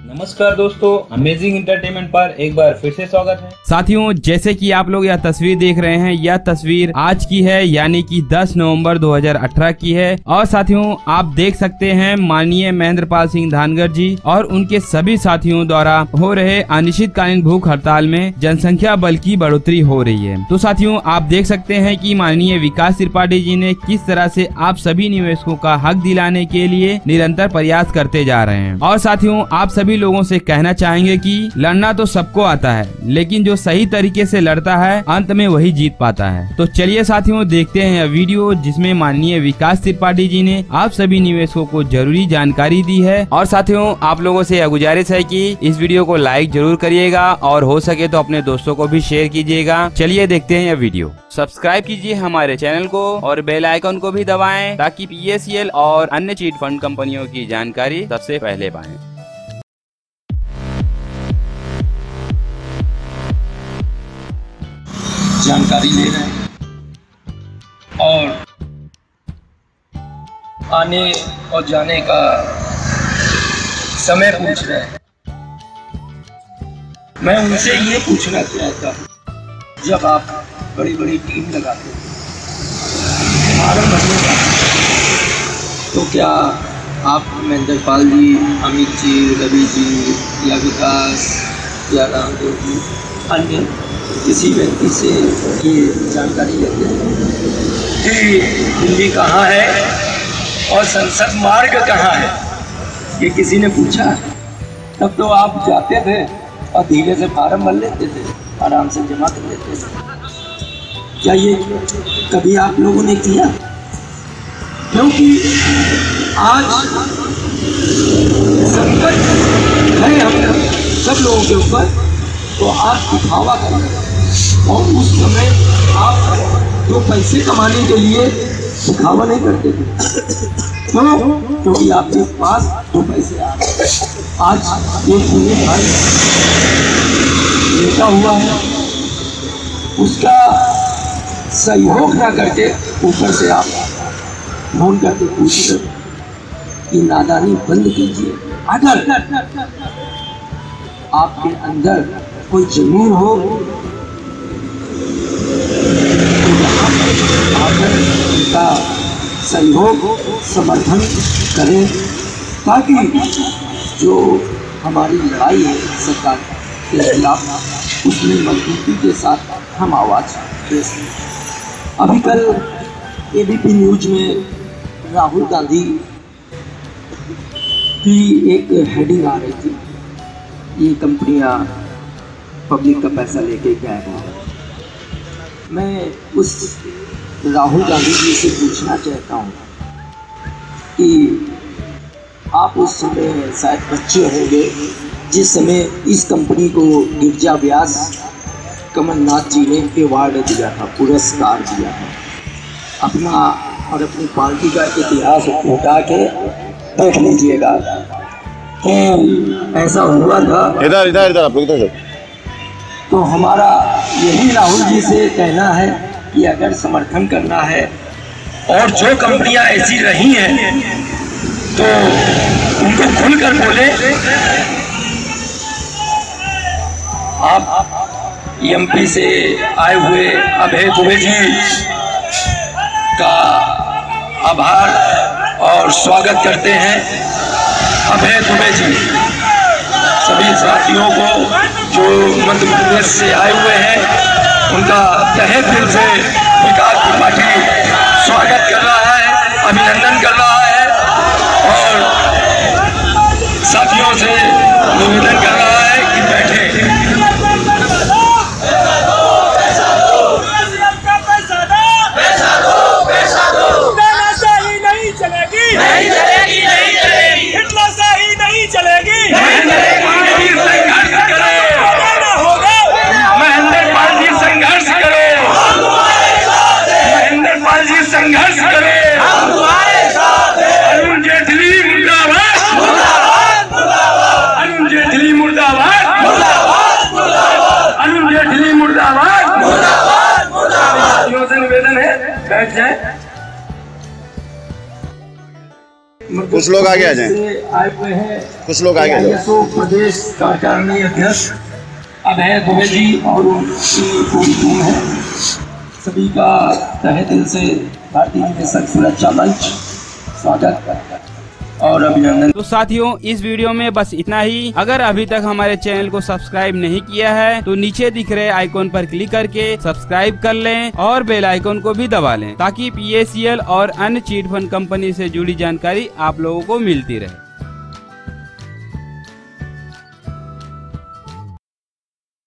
नमस्कार दोस्तों, amazing entertainment पर एक बार फिर से स्वागत है। साथियों, जैसे कि आप लोग यह तस्वीर देख रहे हैं, यह तस्वीर आज की है, यानी कि 10 नवंबर 2018 की है। और साथियों, आप देख सकते हैं माननीय महेंद्रपाल सिंह धानगर जी और उनके सभी साथियों द्वारा हो रहे अनिश्चितकालीन भूख हड़ताल में जनसंख्या बल की बढ़ोतरी हो रही है। तो साथियों, आप देख सकते हैं कि माननीय विकास त्रिपाठी जी ने किस तरह से आप सभी निवेशकों का हक दिलाने के लिए निरंतर प्रयास करते जा रहे हैं। और साथियों, आप सभी लोगों से कहना चाहेंगे कि लड़ना तो सबको आता है, लेकिन जो सही तरीके से लड़ता है अंत में वही जीत पाता है। तो चलिए साथियों, देखते हैं यह वीडियो जिसमें माननीय विकास त्रिपाठी जी ने आप सभी निवेशकों को जरूरी जानकारी दी है। और साथियों, आप लोगों से यह गुजारिश है कि इस वीडियो को लाइक जरूर करिएगा और हो सके तो अपने दोस्तों को भी शेयर कीजिएगा। चलिए देखते हैं यह वीडियो। सब्सक्राइब कीजिए हमारे चैनल को और बेल आइकन को भी दबाएं ताकि PSEL और अन्य चीट फंड कंपनियों की जानकारी सबसे पहले पाएं। जानकारी ले रहे हैं और आने और जाने का समय पूछ रहे हैं। मैं उनसे ये पूछना चाहता हूँ, जब आप बड़ी बड़ी टीम लगाते हैं फार्म भरने का, तो क्या आप महेंद्रपाल जी, अमित जी, रवि जी या विकास या रामदेव जी अन्य किसी व्यक्ति से ये जानकारी लेते हैं कि दिल्ली कहाँ है और संसद मार्ग कहाँ है? ये किसी ने पूछा? तब तो आप जाते थे और धीरे से फार्म भर लेते थे, आराम से जमा कर लेते थे। क्या ये कभी आप लोगों ने किया? क्योंकि आज संकट है हम सब लोगों के ऊपर, तो आप दिखावा करें और उस समय आप जो पैसे कमाने के लिए दिखावा नहीं करते थे। क्यों? क्योंकि आपके पास जो पैसे आ रहे, आज एक पूरे भाई लेटा हुआ है, उसका सहयोग ना करके ऊपर से आप फोन करके पूछ रहे कि नादानी बंद कीजिए। अगर आपके अंदर कोई जमीन हो आकर उनका सहयोग समर्थन करें, ताकि जो हमारी लड़ाई है सरकार के खिलाफ, उसमें मजबूती के साथ हम आवाज़ दे सकें। अभी कल ABP न्यूज में राहुल गांधी की एक हेडिंग आ रही थी, ये कंपनियां पब्लिक का पैसा लेके गायब हो गई। मैं उस राहुल गांधी जी से पूछना चाहता हूँ कि आप उस समय शायद बच्चे होंगे जिस समय इस कंपनी को गिरजा व्यास कमलनाथ जी ने अवार्ड दिया था, पुरस्कार दिया था। अपना और अपनी पार्टी का इतिहास उठा के देख लीजिएगा कि ऐसा हुआ था। इधर आप लोग इधर। तो हमारा यही राहुल जी से कहना है कि अगर समर्थन करना है और जो कंपनियां ऐसी रही हैं तो उनको खुलकर बोले। आप MP से आए हुए अभय दुबे जी का आभार और स्वागत करते हैं। अभय दुबे जी सभी साथियों को जो मध्य प्रदेश से आए हुए हैं, उनका तहे दिल से विकास त्रिपाठी स्वागत कर रहा है, अभिनंदन कर रहा है और साथियों से निवेदन कर रहा है कि बैठे। संघर्ष करें, हम तुम्हारे साथ हैं। अरुण जेटली मुर्दाबाद, मुर्दाबाद, मुर्दाबाद। अरुण जेटली मुर्दाबाद। कुछ लोग आगे आ जाएं। आए हुए हैं कुछ लोग आगे आ जाओ। ISO प्रदेश कार्यकारिणी अध्यक्ष अभय दुबे जी और उनकी पूरी टीम है। सभी का तहे दिल से भारतीय निदेशक सुरक्षा मंच स्वागत और अभिनंदन। तो साथियों, इस वीडियो में बस इतना ही। अगर अभी तक हमारे चैनल को सब्सक्राइब नहीं किया है तो नीचे दिख रहे आइकॉन पर क्लिक करके सब्सक्राइब कर लें और बेल आइकॉन को भी दबा लें ताकि PACL और अन्य चिट फंड कंपनी से जुड़ी जानकारी आप लोगों को मिलती रहे।